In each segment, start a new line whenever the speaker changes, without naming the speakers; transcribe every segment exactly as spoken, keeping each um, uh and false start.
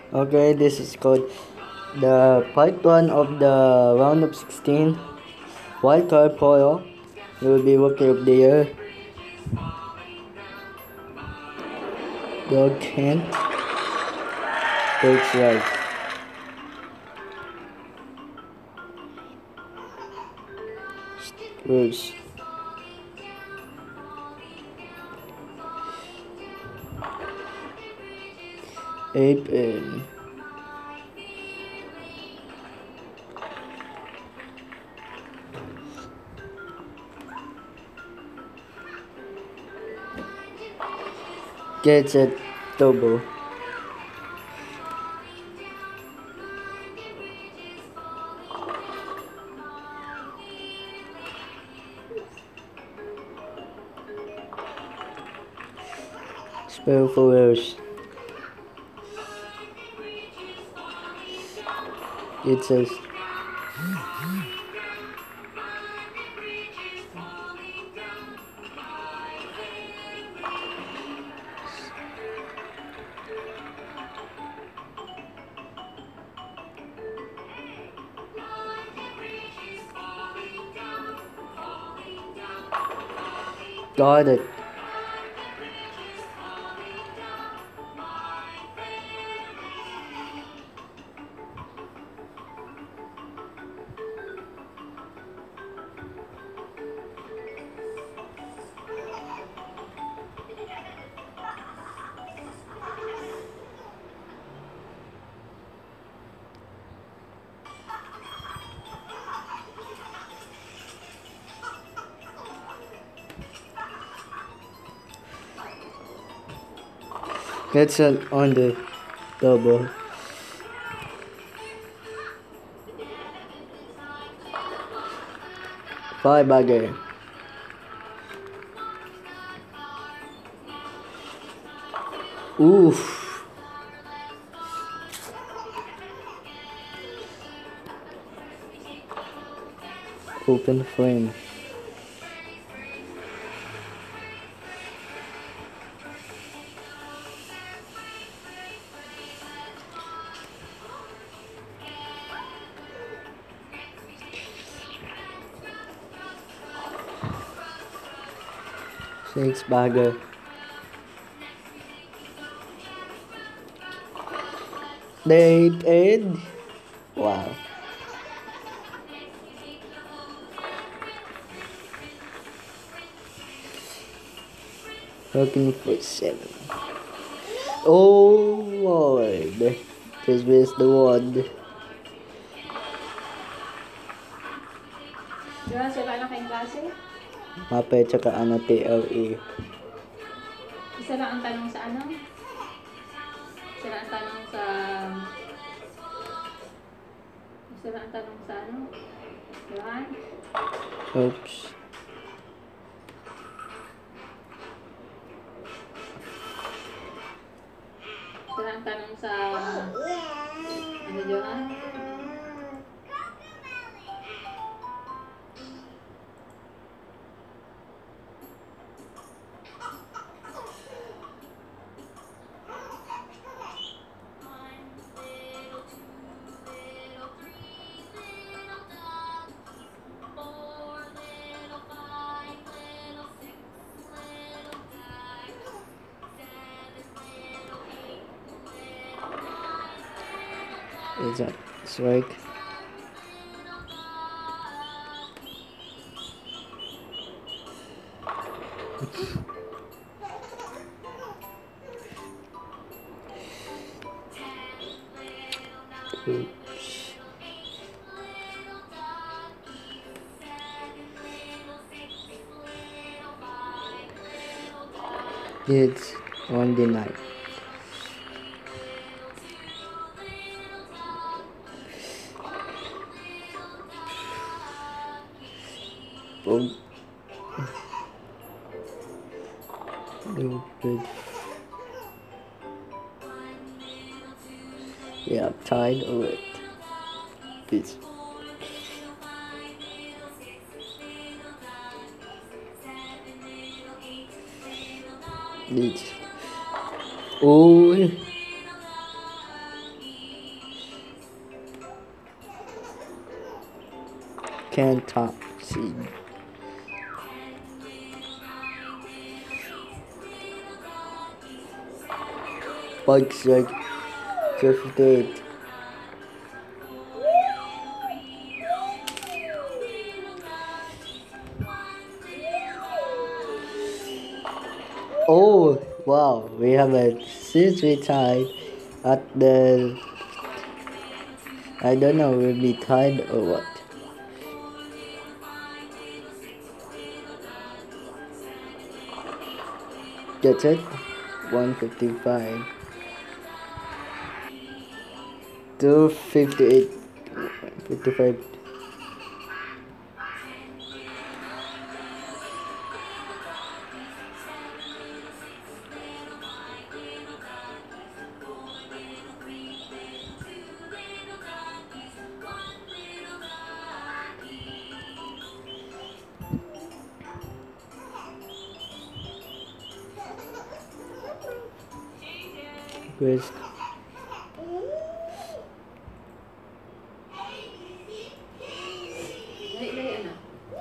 Okay, this is called the part one of the round of sixteen. Wildcard Polo. You will be rookie of the year. Doug Kent. Takes right. Spurs. April. Gets it. Double. Spell Force. It says got it. Gets it on the double. Five bagger. Oof. Open frame. Six bagger. Date Ed. Wow. Looking for seven. Oh Lord. Just missed the one.
Diba, sila na kayong klase?
Mape tsaka ano T L E.
Isa lang ang tanong sa ano? Isa lang ang tanong sa... Isa lang ang tanong sa ano? Johan?
Oops.
Isa lang ang tanong sa... Ano, Johan?
Is that strike? Oops. It's on the night. Boom. Stupid. Yeah, tied of it. Peace. Leech. Oh. Can top seed. Bike strike fifty-eight. Oh wow, we have a since we tied at the I don't know we'll be tied or what. That's it. one fifty-five. two fifty-eight. fifty-five. Risk.
Dali, dali, anak.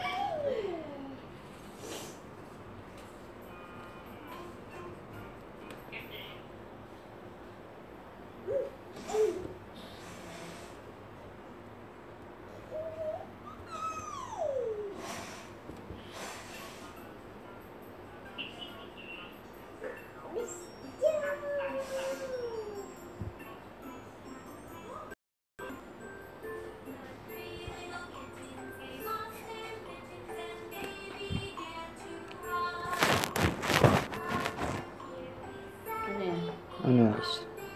Ano yan?
Ano else?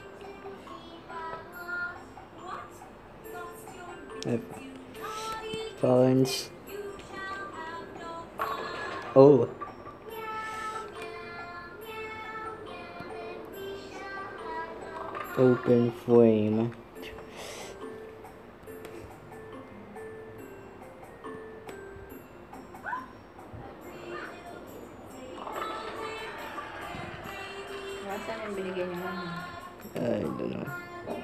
Phones. Oh. Open flame.
Nasaan yung binigay niyo lang?
I don't know.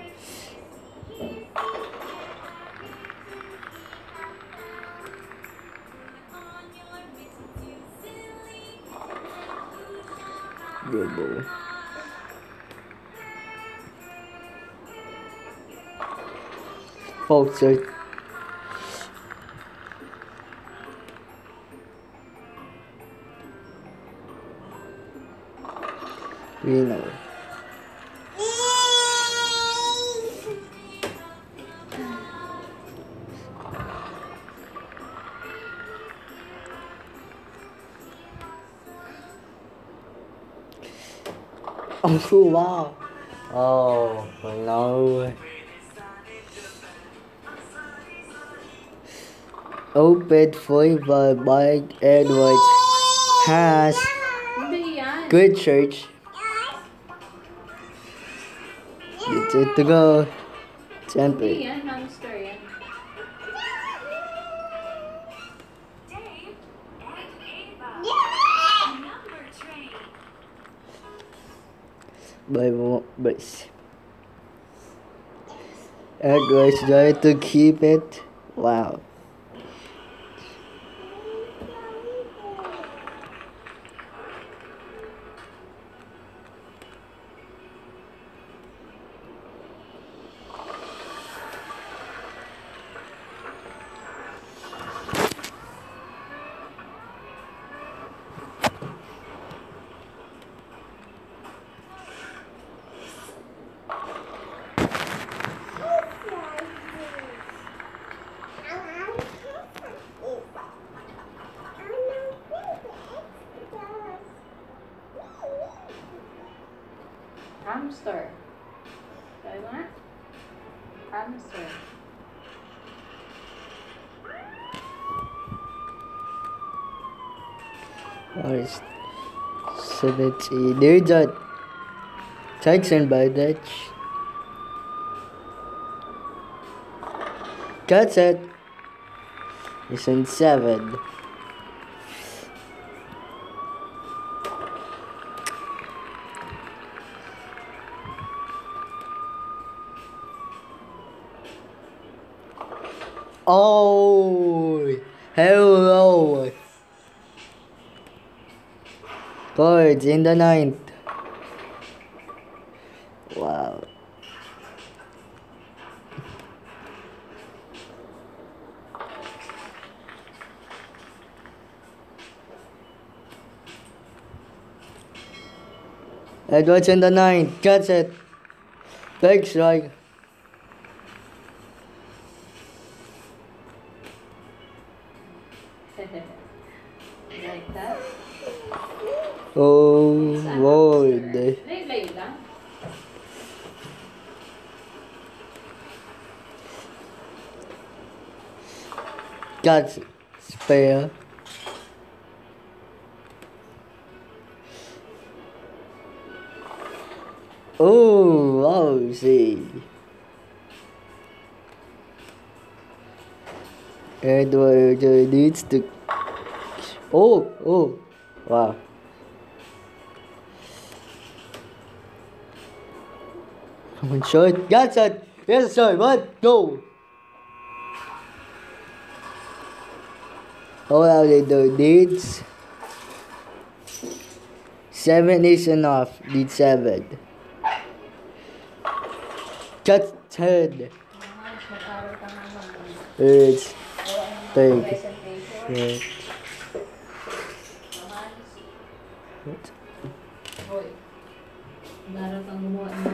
Good boy. Folks are we know. Oh wow. Oh no. Open flavor by Edwards has
Hindi yan.
good church. It's it to go.
Hindi
Siyempre.
yan. Hamster yan.
By but Edwards tried to keep it. Wow.
Hamster. Sabi mo nga? Hamster.
Nice. seventy. There's a Jackson by that. That's it. It's in seven. Oh, hello. Cards in the ninth. Wow. Edwards in the ninth. Catch it. Big strike.
Like that.
Oh, Lord.
Layo-layo lang.
Catch it. Spare. Oh, wow, see. Edward uh, needs to. Oh, oh, wow. Come on, shot. Got it. Yes, sir. What? Go. Oh, wow, they do needs. Seven is enough. Need seven. Cut ten.
Mas mag-aral ka nga naman.
It's
O, ano
Thank
yung
you.
presentation?
yeah.
Mahal. Hoy. Mag-aral kang gumawa ng